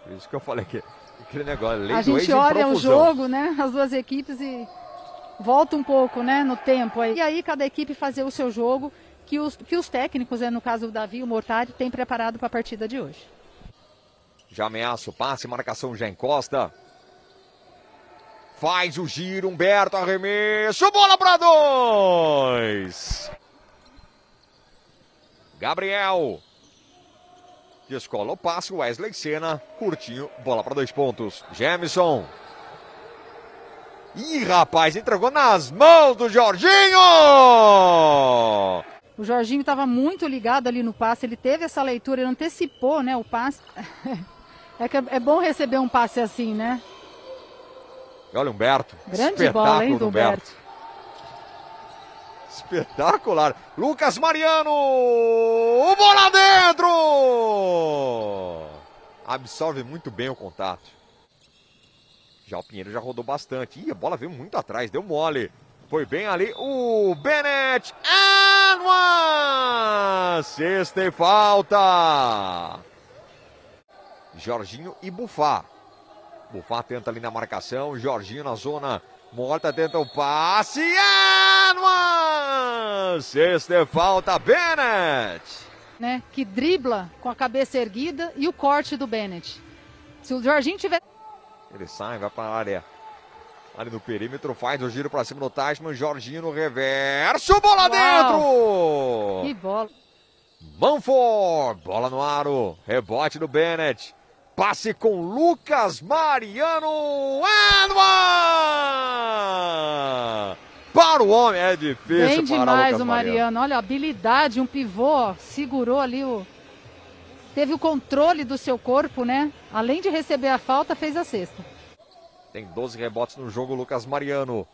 Por isso que eu falei que aquele negócio, lei A do ex gente em olha o profusão. jogo, né? As duas equipes e volta um pouco, né? No tempo aí. E aí cada equipe fazer o seu jogo que os técnicos, no caso o Davi e o Mortari, tem preparado para a partida de hoje. Já ameaça o passe, marcação já encosta. Faz o giro, Humberto, arremesso, bola para 2. Gabriel. Descola o passe, Wesley Senna, curtinho, bola para 2 pontos. Gemison. Ih, rapaz, entregou nas mãos do Jorginho! O Jorginho estava muito ligado ali no passe, ele teve essa leitura, ele antecipou, né, o passe. É bom receber um passe assim, né? Olha o Humberto. Grande bola, hein, do Humberto. Espetacular. Lucas Mariano! Bola dentro! Absorve muito bem o contato. Já o Pinheiro já rodou bastante. Ih, a bola veio muito atrás, deu mole. Foi bem ali o Bennett. And one! Sexta e falta. Jorginho e Bufá. Bufá tenta ali na marcação. Jorginho na zona morta, tenta o passe. And one! Sexta e falta, Bennett. Né, que dribla com a cabeça erguida e o corte do Bennett. Se o Jorginho tiver... Ele sai, vai para a área. Ali no perímetro, faz o giro para cima do Teichmann. Jorginho no reverso, bola dentro! Que bola. Manford, bola no aro. Rebote do Bennett. Passe com Lucas Mariano. And one! Para o homem, é difícil. Bem para demais Lucas o Mariano. Olha a habilidade, um pivô, ó, segurou ali o... Teve o controle do seu corpo, né? Além de receber a falta, fez a cesta. Tem 12 rebotes no jogo, Lucas Mariano.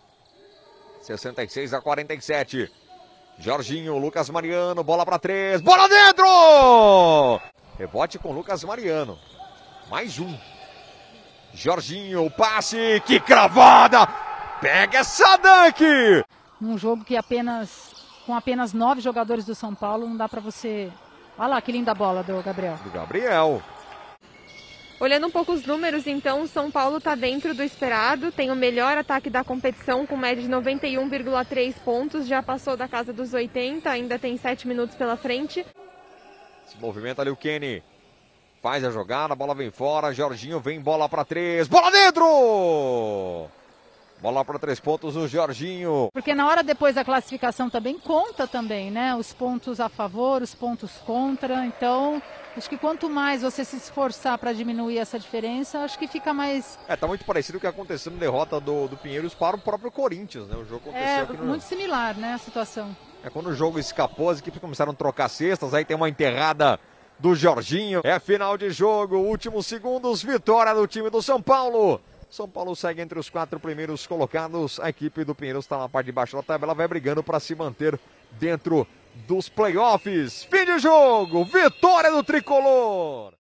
66-47. Jorginho, Lucas Mariano, bola para 3. Bola dentro! Rebote com Lucas Mariano. Mais um. Jorginho, passe, que cravada! Pega essa dunk! Num jogo que com apenas 9 jogadores do São Paulo, não dá para você... Olha lá que linda bola do Gabriel. Do Gabriel. Olhando um pouco os números, então, o São Paulo está dentro do esperado, tem o melhor ataque da competição, com média de 91,3 pontos, já passou da casa dos 80, ainda tem 7 minutos pela frente. Se movimenta ali o Kenny. Faz a jogada, a bola vem fora, Jorginho vem, bola para 3, bola dentro! Bola para 3 pontos o Jorginho. Porque na hora depois da classificação também conta também, né? Os pontos a favor, os pontos contra. Então, acho que quanto mais você se esforçar para diminuir essa diferença, acho que fica mais... Tá muito parecido com o que aconteceu na derrota do Pinheiros para o próprio Corinthians, né? O jogo aconteceu aqui no... muito similar, né, a situação. Quando o jogo escapou, as equipes começaram a trocar cestas, aí tem uma enterrada do Jorginho. É final de jogo, últimos segundos, vitória do time do São Paulo. São Paulo segue entre os 4 primeiros colocados. A equipe do Pinheiros está na parte de baixo da tabela, vai brigando para se manter dentro dos playoffs. Fim de jogo, vitória do Tricolor!